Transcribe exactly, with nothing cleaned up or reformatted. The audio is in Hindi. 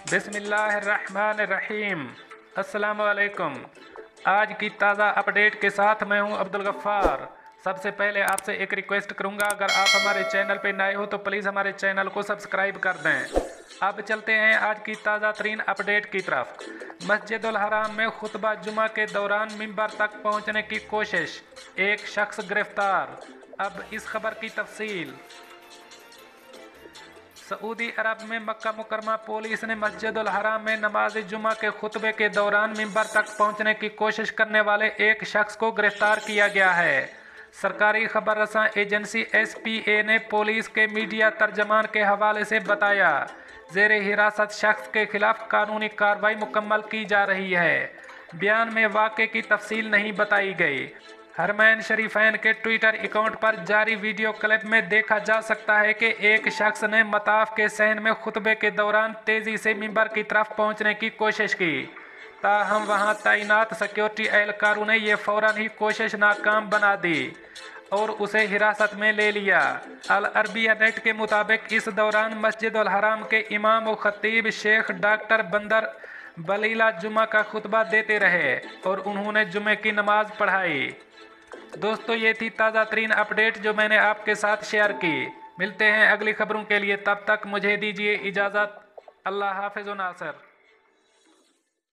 बिस्मिल्लाहिर्रहमानिर्रहीम। अस्सलाम वालेकुम। आज की ताज़ा अपडेट के साथ मैं हूं अब्दुल गफ्फार। सबसे पहले आपसे एक रिक्वेस्ट करूंगा, अगर आप हमारे चैनल पे नए हो तो प्लीज़ हमारे चैनल को सब्सक्राइब कर दें। अब चलते हैं आज की ताज़ा तरीन अपडेट की तरफ। मस्जिदुल हराम में खुतबा जुमा के दौरान मिंबर तक पहुंचने की कोशिश, एक शख्स गिरफ्तार। अब इस खबर की तफसील। सऊदी अरब में मक्का मुकरमा पुलिस ने मस्जिदुल हराम में नमाज जुमा के खुतबे के दौरान मिंबर तक पहुंचने की कोशिश करने वाले एक शख्स को गिरफ्तार किया गया है। सरकारी खबर रसां एजेंसी एस पी ए ने पुलिस के मीडिया तर्जमान के हवाले से बताया, जेर हिरासत शख्स के खिलाफ कानूनी कार्रवाई मुकम्मल की जा रही है। बयान में वाक़े की तफसील नहीं बताई गई। हरमैन शरीफैन के ट्विटर अकाउंट पर जारी वीडियो क्लिप में देखा जा सकता है कि एक शख्स ने मताफ के सहन में खुतबे के दौरान तेज़ी से मिंबर की तरफ पहुंचने की कोशिश की, ताहम वहां तैनात सिक्योरिटी एहलकारों ने यह फ़ौरन ही कोशिश नाकाम बना दी और उसे हिरासत में ले लिया। अल अरबिया नेट के मुताबिक इस दौरान मस्जिदुल हराम के इमाम व खतीब शेख डॉक्टर बंदर बलीला जुमा का खुतबा देते रहे और उन्होंने जुमे की नमाज पढ़ाई। दोस्तों, ये थी ताज़ा तरीन अपडेट जो मैंने आपके साथ शेयर की। मिलते हैं अगली खबरों के लिए, तब तक मुझे दीजिए इजाज़त। अल्लाह हाफ़िज़ व नासर।